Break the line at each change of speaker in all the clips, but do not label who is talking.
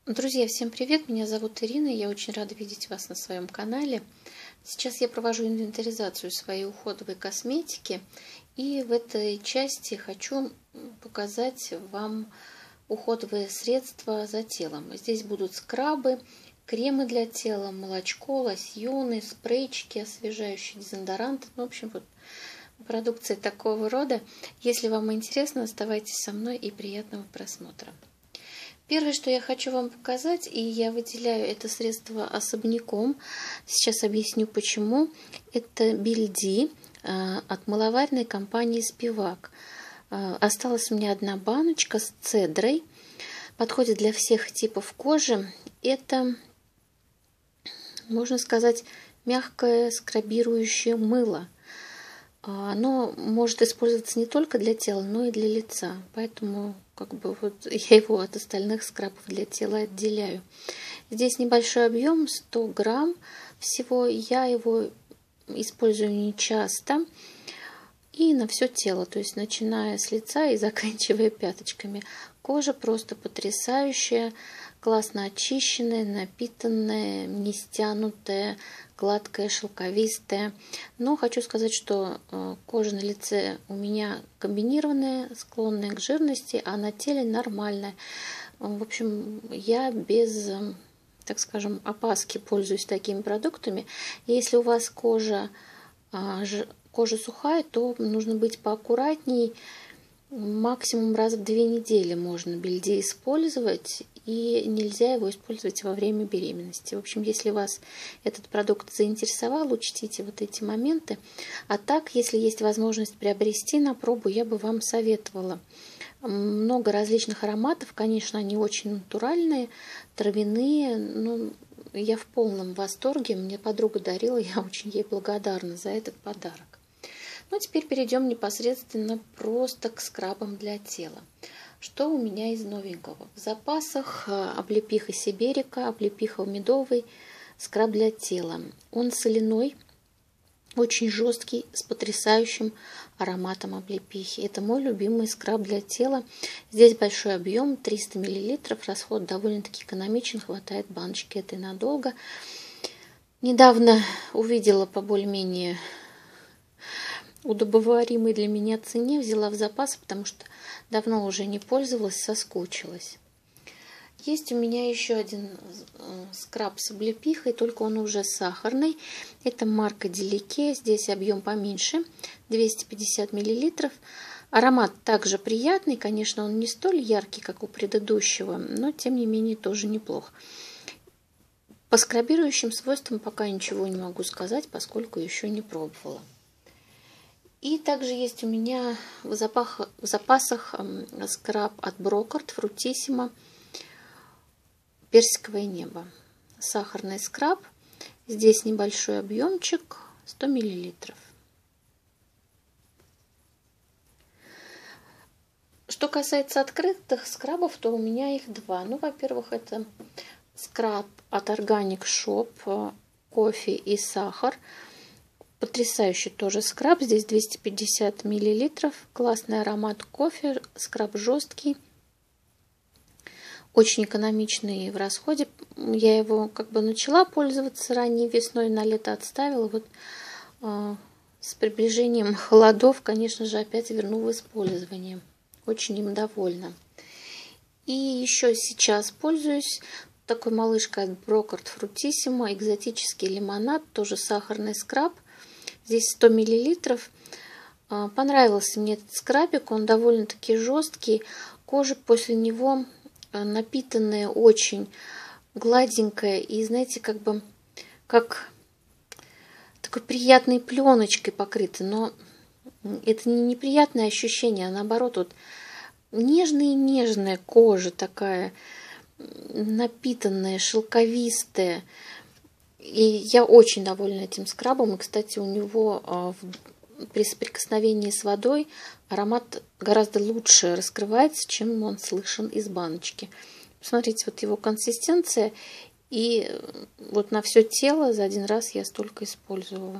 Друзья, всем привет! Меня зовут Ирина, я очень рада видеть вас на своем канале. Сейчас я провожу инвентаризацию своей уходовой косметики, и в этой части хочу показать вам уходовые средства за телом. Здесь будут скрабы, кремы для тела, молочко, лосьоны, спрейчики, освежающие дезодоранты, в общем, вот продукция такого рода. Если вам интересно, оставайтесь со мной и приятного просмотра. Первое, что я хочу вам показать, и я выделяю это средство особняком, сейчас объясню почему, это Бельди от мыловарной компании Спивак. Осталась у меня одна баночка с цедрой, подходит для всех типов кожи. Это, можно сказать, мягкое скрабирующее мыло. Оно может использоваться не только для тела, но и для лица. Поэтому вот я его от остальных скрабов для тела отделяю. Здесь небольшой объем, 100 грамм всего. Я его использую не часто и на все тело, то есть начиная с лица и заканчивая пяточками. Кожа просто потрясающая, классно очищенная, напитанная, не стянутая, гладкая, шелковистая. Но хочу сказать, что кожа на лице у меня комбинированная, склонная к жирности, а на теле нормальная. В общем, я без, так скажем, опаски пользуюсь такими продуктами. Если у вас кожа сухая, то нужно быть поаккуратней. Максимум раз в 2 недели можно Бельди использовать, и нельзя его использовать во время беременности. В общем, если вас этот продукт заинтересовал, учтите вот эти моменты. А так, если есть возможность приобрести на пробу, я бы вам советовала. Много различных ароматов, конечно, они очень натуральные, травяные, но я в полном восторге. Мне подруга дарила, я очень ей благодарна за этот подарок. Ну, теперь перейдем непосредственно просто к скрабам для тела. Что у меня из новенького? В запасах облепиха сиберика, облепиха медовый, скраб для тела. Он соляной, очень жесткий, с потрясающим ароматом облепихи. Это мой любимый скраб для тела. Здесь большой объем, 300 мл, расход довольно-таки экономичен, хватает баночки этой надолго. Недавно увидела по более-менее удобоваримой для меня цене, взяла в запас, потому что давно уже не пользовалась, соскучилась. Есть у меня еще один скраб с облепихой, только он уже сахарный. Это марка Делике, здесь объем поменьше, 250 мл. Аромат также приятный, конечно, он не столь яркий, как у предыдущего, но тем не менее тоже неплох. По скрабирующим свойствам пока ничего не могу сказать, поскольку еще не пробовала. И также есть у меня в запасах скраб от Брокарт Фрутиссимо персиковое небо. Сахарный скраб. Здесь небольшой объемчик, 100 мл. Что касается открытых скрабов, то у меня их два. Ну, во-первых, это скраб от Organic Shop, кофе и сахар. Потрясающий тоже скраб, здесь 250 мл, классный аромат кофе, скраб жесткий, очень экономичный в расходе. Я его начала пользоваться ранней весной, на лето отставила. Вот с приближением холодов, конечно же, опять верну в использование. Очень им довольна. И еще сейчас пользуюсь такой малышкой от Брокарт Фрутиссимо, экзотический лимонад, тоже сахарный скраб. Здесь 100 мл. Понравился мне этот скрабик, он довольно-таки жесткий. Кожа после него напитанная, очень гладенькая. И знаете, как такой приятной пленочкой покрыта. Но это не неприятное ощущение, а наоборот, вот нежная кожа такая, напитанная, шелковистая. И я очень довольна этим скрабом. И, кстати, у него при соприкосновении с водой аромат гораздо лучше раскрывается, чем он слышен из баночки. Посмотрите, вот его консистенция. И вот на все тело за один раз я столько использовала.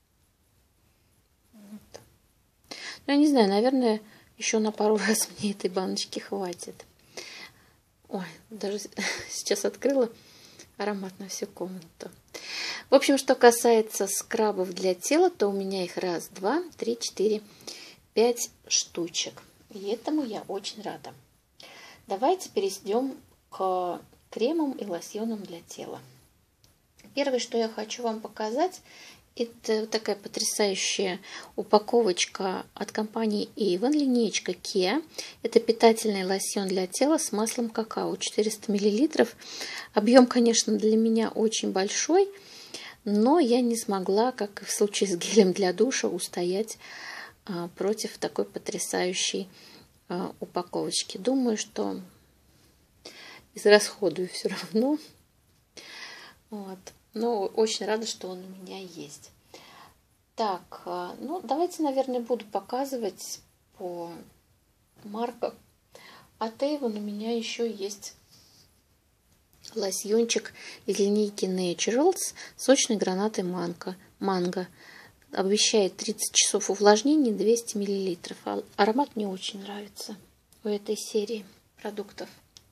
Вот. Ну, я не знаю, наверное, еще на пару раз мне этой баночки хватит. Ой, даже сейчас открыла, аромат на всю комнату. В общем, что касается скрабов для тела, то у меня их 1, 2, 3, 4, 5 штучек. И этому я очень рада. Давайте перейдем к кремам и лосьонам для тела. Первое, что я хочу вам показать, это такая потрясающая упаковочка от компании Avon, линеечка Kia. Это питательный лосьон для тела с маслом какао, 400 мл. Объем, конечно, для меня очень большой, но я не смогла, как и в случае с гелем для душа, устоять против такой потрясающей упаковочки. Думаю, что израсходую все равно. Вот. Но очень рада, что он у меня есть. Так, ну давайте, наверное, буду показывать по маркам. От Avon у меня еще есть лосьончик из линейки Naturals сочной гранатой манго. Обещает 30 часов увлажнения, 200 мл. Аромат мне очень нравится у этой серии продуктов.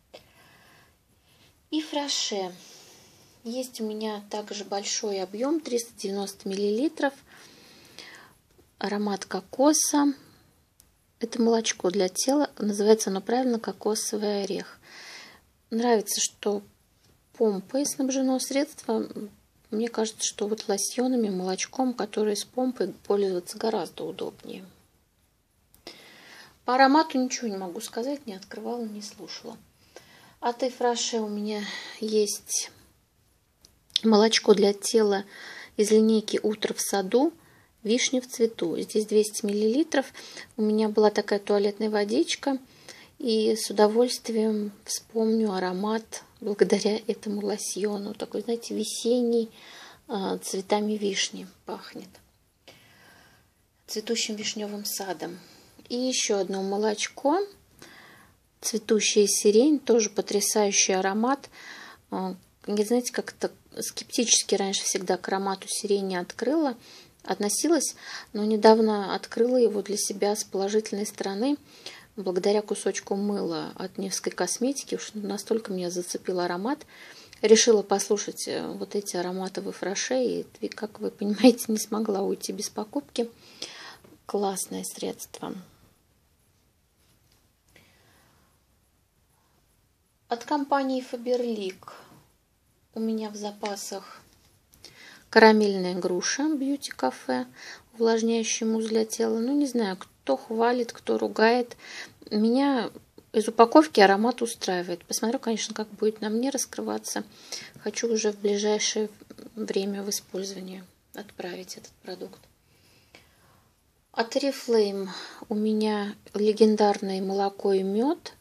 И Фраше. Есть у меня также большой объем, 390 мл. Аромат кокоса. Это молочко для тела. Называется оно правильно кокосовый орех. Нравится, что помпой снабжено средство. Мне кажется, что вот лосьонами, молочком, которые с помпой, пользоваться гораздо удобнее. По аромату ничего не могу сказать, не открывала, не слушала. От Фраше у меня есть молочко для тела из линейки «Утро в саду», вишня в цвету. Здесь 200 мл. У меня была такая туалетная водичка. И с удовольствием вспомню аромат благодаря этому лосьону. Такой, знаете, весенний, цветами вишни пахнет. Цветущим вишневым садом. И еще одно молочко. Цветущая сирень. Тоже потрясающий аромат. Не знаете, как-то скептически раньше всегда к аромату сирени относилась, но недавно открыла его для себя с положительной стороны, благодаря кусочку мыла от Невской косметики. Уж настолько меня зацепил аромат. Решила послушать вот эти ароматы в Фраше, и, как вы понимаете, не смогла уйти без покупки. Классное средство. От компании Faberlic у меня в запасах карамельная груша Beauty Cafe, увлажняющий мусс для тела. Ну, не знаю, кто хвалит, кто ругает. Меня из упаковки аромат устраивает. Посмотрю, конечно, как будет на мне раскрываться. Хочу уже в ближайшее время в использование отправить этот продукт. От Oriflame у меня легендарное молоко и мед.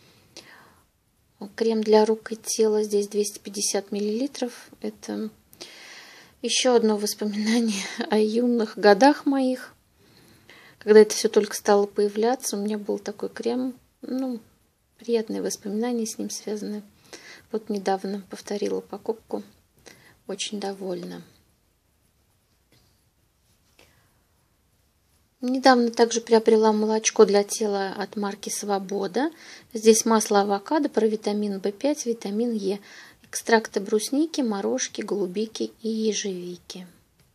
Крем для рук и тела. Здесь 250 мл. Это еще одно воспоминание о юных годах моих. Когда это все только стало появляться, у меня был такой крем. Ну, приятные воспоминания с ним связаны. Вот недавно повторила покупку. Очень довольна. Недавно также приобрела молочко для тела от марки Свобода. Здесь масло авокадо, провитамин В5, витамин Е, экстракты брусники, морожки, голубики и ежевики.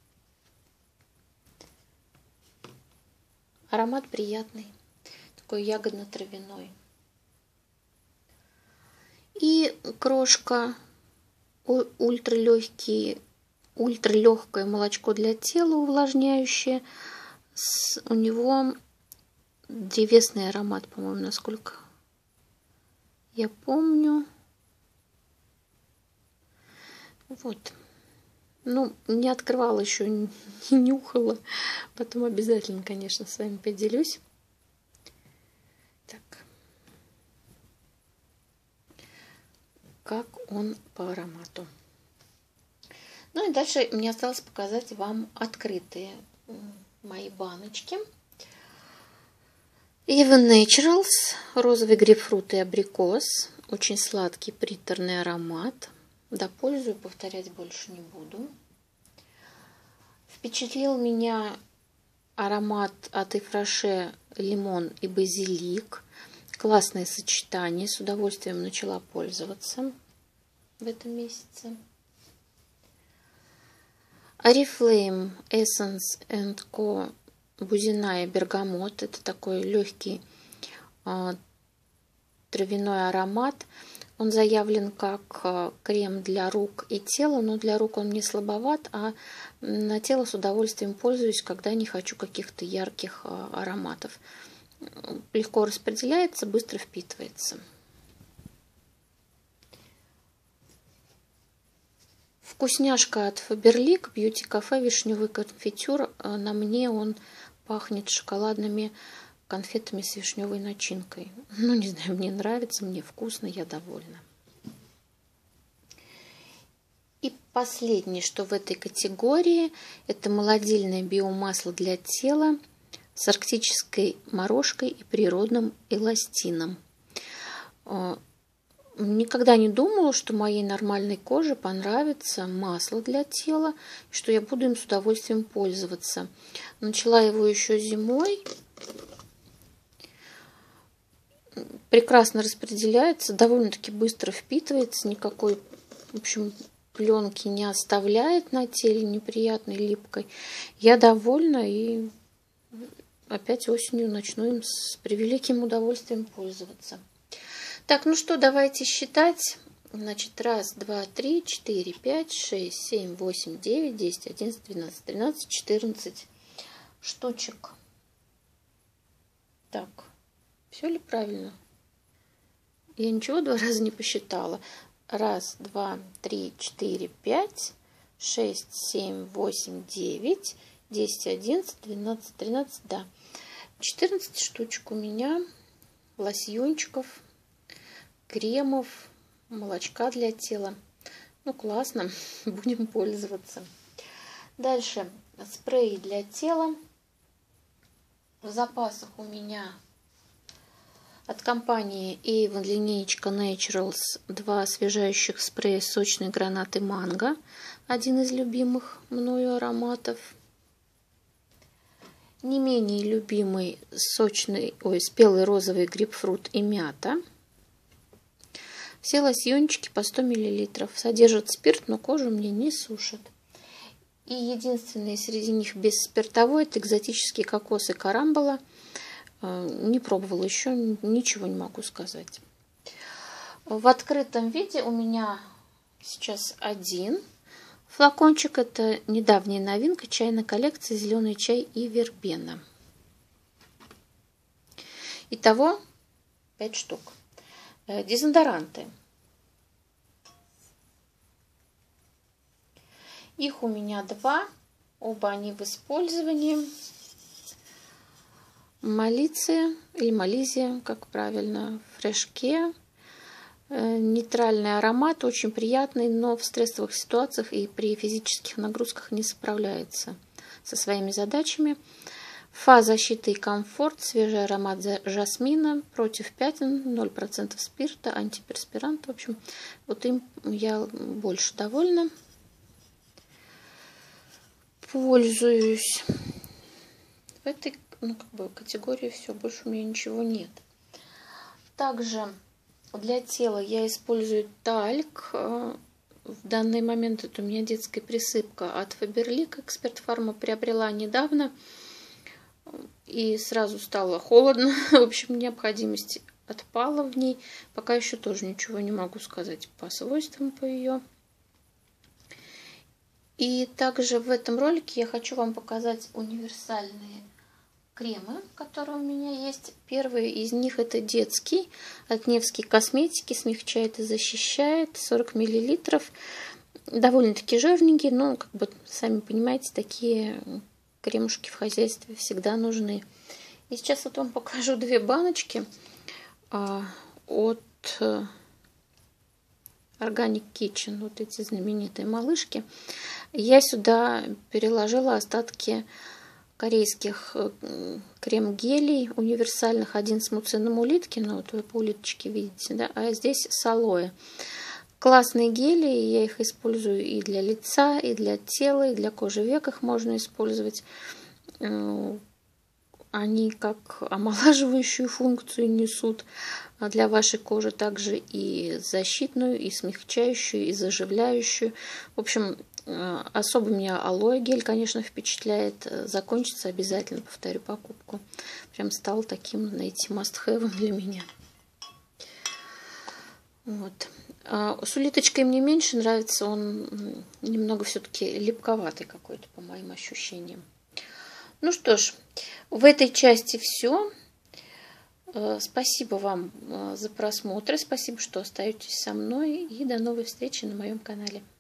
Аромат приятный, такой ягодно-травяной. И крошка ультралегкое молочко для тела, увлажняющее. У него древесный аромат, по-моему, насколько я помню. Вот. Ну, не открывала еще, не нюхала. Потом обязательно, конечно, с вами поделюсь. Так. Как он по аромату. Ну и дальше мне осталось показать вам открытые мои баночки. Avon Naturals, розовый грейпфрут и абрикос. Очень сладкий приторный аромат. Допользую, повторять больше не буду. Впечатлил меня аромат от Фраше лимон и базилик. Классное сочетание, с удовольствием начала пользоваться в этом месяце. Oriflame Essence Co. Бузина и бергамот. Это такой легкий травяной аромат. Он заявлен как крем для рук и тела, но для рук он мне слабоват, а на тело с удовольствием пользуюсь, когда не хочу каких-то ярких ароматов. Легко распределяется, быстро впитывается. Вкусняшка от Faberlic Beauty Cafe вишневый конфитюр. На мне он пахнет шоколадными конфетами с вишневой начинкой. Ну, не знаю, мне нравится, мне вкусно, я довольна. И последнее, что в этой категории, это молодильное биомасло для тела с арктической морожкой и природным эластином. Никогда не думала, что моей нормальной коже понравится масло для тела, что я буду им с удовольствием пользоваться. Начала его еще зимой. Прекрасно распределяется, довольно-таки быстро впитывается, никакой, в общем, пленки не оставляет на теле неприятной, липкой. Я довольна и опять осенью начну им с превеликим удовольствием пользоваться. Так, ну что, давайте считать. Значит, 1, 2, 3, 4, 5, 6, 7, 8, 9, 10, 11, 12, 13, 14 штучек. Так, все ли правильно? Я ничего 2 раза не посчитала. 1, 2, 3, 4, 5, 6, 7, 8, 9, 10, 11, 12, 13, да. 14 штучек у меня лосьончиков, кремов, молочка для тела. Ну, классно, будем пользоваться. Дальше спреи для тела. В запасах у меня от компании Avon линеечка Naturals 2 освежающих спрея сочной гранаты манго. Один из любимых мною ароматов. Не менее любимый спелый розовый грейпфрут и мята. Все лосьончики по 100 мл. Содержат спирт, но кожу мне не сушат. И единственный среди них бесспиртовой — это экзотический кокос и карамбола. Не пробовала еще, ничего не могу сказать. В открытом виде у меня сейчас один флакончик. Это недавняя новинка чайной коллекции «Зеленый чай и вербена». Итого 5 штук. Дезодоранты. Их у меня 2. Оба они в использовании. Малиция или Мализия, как правильно, фрешке. Нейтральный аромат, очень приятный, но в стрессовых ситуациях и при физических нагрузках не справляется со своими задачами. Фа защита и комфорт, свежий аромат жасмина, против пятен, 0% спирта, антиперспирант. В общем, вот им я больше довольна. Пользуюсь. В этой категории все, больше у меня ничего нет. Также для тела я использую тальк. В данный момент это у меня детская присыпка от Faberlic. Эксперт Фарма приобрела недавно. И сразу стало холодно. В общем, необходимость отпала в ней. Пока еще тоже ничего не могу сказать по свойствам по ее. И также в этом ролике я хочу вам показать универсальные кремы, которые у меня есть. Первый из них — это детский от Невской косметики. Смягчает и защищает. 40 мл. Довольно-таки жирненький, но, как бы, сами понимаете, такие кремушки в хозяйстве всегда нужны. И сейчас вот вам покажу 2 баночки от Organic Kitchen. Вот эти знаменитые малышки. Я сюда переложила остатки корейских крем-гелей универсальных. Один с муцином улитки, ну вот вы по улиточке видите, да, а здесь с алоэ. Классные гели, я их использую и для лица, и для тела, и для кожи век их можно использовать. Они они как омолаживающую функцию несут для вашей кожи, также и защитную, и смягчающую, и заживляющую. В общем, особо меня алоэ гель, конечно, впечатляет. Закончится обязательно, повторю, покупку. Прям стал таким, знаете, must-have для меня. Вот. С улиточкой мне меньше нравится, он немного все-таки липковатый какой-то, по моим ощущениям. Ну что ж, в этой части все. Спасибо вам за просмотр, спасибо, что остаетесь со мной, и до новой встречи на моем канале.